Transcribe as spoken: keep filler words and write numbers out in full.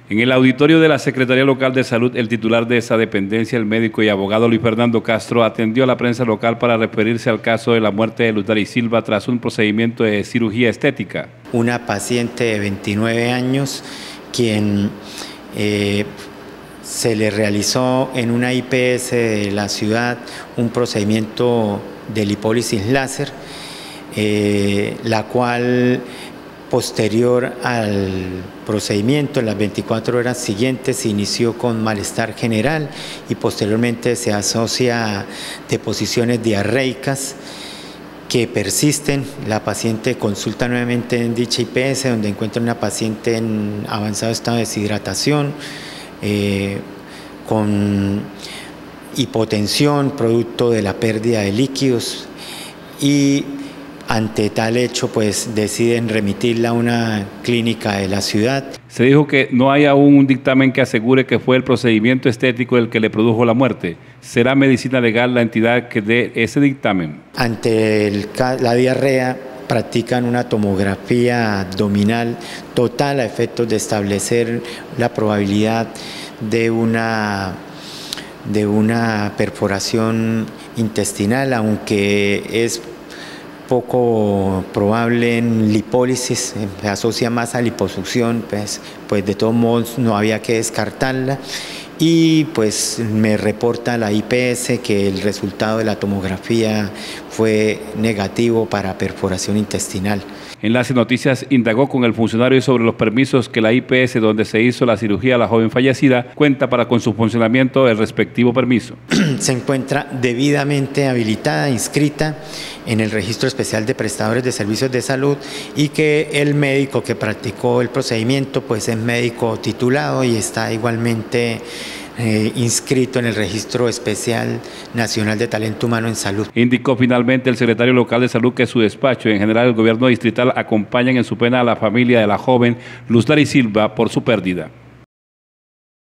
En el auditorio de la Secretaría Local de Salud, el titular de esa dependencia, el médico y abogado Luis Fernando Castro, atendió a la prensa local para referirse al caso de la muerte de Luz Daris Silva tras un procedimiento de cirugía estética. Una paciente de veintinueve años, quien eh, se le realizó en una I P S de la ciudad un procedimiento de lipólisis láser, eh, la cual posterior al procedimiento, en las veinticuatro horas siguientes, se inició con malestar general y posteriormente se asocia a deposiciones diarreicas que persisten. La paciente consulta nuevamente en dicha I P S, donde encuentra una paciente en avanzado estado de deshidratación, eh, con hipotensión producto de la pérdida de líquidos, y ante tal hecho, pues deciden remitirla a una clínica de la ciudad. Se dijo que no hay aún un dictamen que asegure que fue el procedimiento estético el que le produjo la muerte. ¿Será Medicina Legal la entidad que dé ese dictamen? Ante el, la diarrea, practican una tomografía abdominal total a efectos de establecer la probabilidad de una, de una perforación intestinal, aunque es poco probable en lipólisis, se asocia más a liposucción, pues, pues de todos modos no había que descartarla, y pues me reporta la I P S que el resultado de la tomografía fue negativo para perforación intestinal. Enlace Noticias indagó con el funcionario sobre los permisos que la I P S donde se hizo la cirugía a la joven fallecida cuenta para con su funcionamiento el respectivo permiso. Se encuentra debidamente habilitada, inscrita en el Registro Especial de Prestadores de Servicios de Salud, y que el médico que practicó el procedimiento pues es médico titulado y está igualmente Eh, inscrito en el Registro Especial Nacional de Talento Humano en Salud. Indicó finalmente el secretario local de Salud que su despacho y en general el gobierno distrital acompañan en su pena a la familia de la joven Luz Daris Silva por su pérdida.